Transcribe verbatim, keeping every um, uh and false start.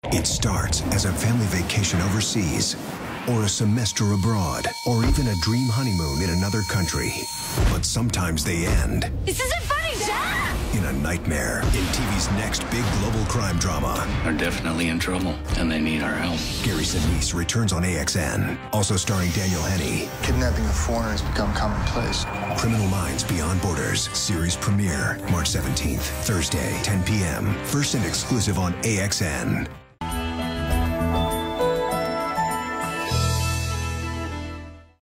It starts as a family vacation overseas, or a semester abroad, or even a dream honeymoon in another country. But sometimes they end. This isn't funny, Dad! In a nightmare. In T V's next big global crime drama. They're definitely in trouble, and they need our help. Gary Sinise returns on A X N. Also starring Daniel Henney. Kidnapping a foreigner has become commonplace. Criminal Minds Beyond Borders. Series premiere March seventeenth, Thursday, ten p m First and exclusive on A X N.